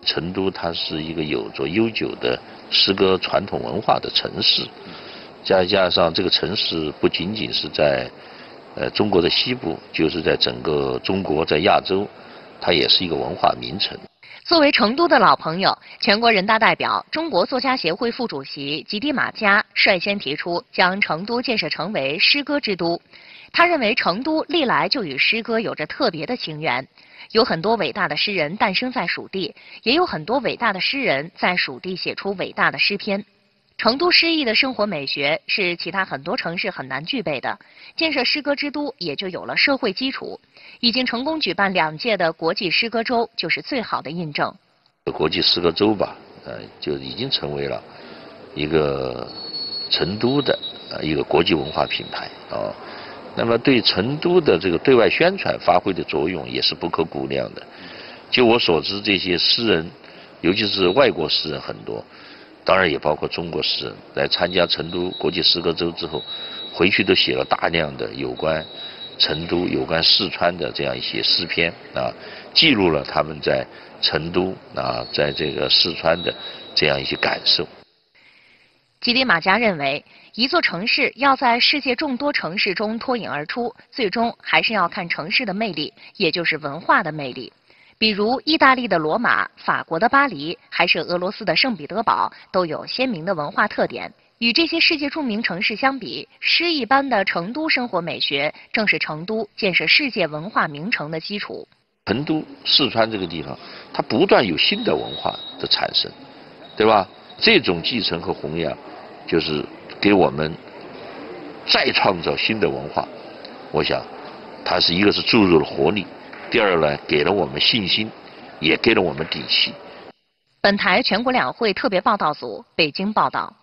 成都它是一个有着悠久的诗歌传统文化的城市，再加上这个城市不仅仅是在中国的西部，就是在整个中国，在亚洲，它也是一个文化名城。 作为成都的老朋友，全国人大代表、中国作家协会副主席吉迪马加率先提出将成都建设成为诗歌之都。他认为成都历来就与诗歌有着特别的情缘，有很多伟大的诗人诞生在蜀地，也有很多伟大的诗人在蜀地写出伟大的诗篇。成都诗意的生活美学是其他很多城市很难具备的，建设诗歌之都也就有了社会基础。已经成功举办2届的国际诗歌周就是最好的印证。 国际诗歌周吧，就已经成为了一个成都的一个国际文化品牌啊。那么对成都的这个对外宣传发挥的作用也是不可估量的。就我所知，这些诗人，尤其是外国诗人很多。当然也包括中国诗人来参加成都国际诗歌周之后，回去都写了大量的有关成都、有关四川的这样一些诗篇啊，记录了他们在成都啊，在这个四川的这样一些感受。 吉迪马加认为，一座城市要在世界众多城市中脱颖而出，最终还是要看城市的魅力，也就是文化的魅力。比如意大利的罗马、法国的巴黎，还是俄罗斯的圣彼得堡，都有鲜明的文化特点。与这些世界著名城市相比，诗意般的成都生活美学，正是成都建设世界文化名城的基础。 成都、四川这个地方，它不断有新的文化的产生，对吧？这种继承和弘扬，就是给我们再创造新的文化。我想，它是一个是注入了活力。第二呢，给了我们信心，也给了我们底气。 本台全国两会特别报道组北京报道。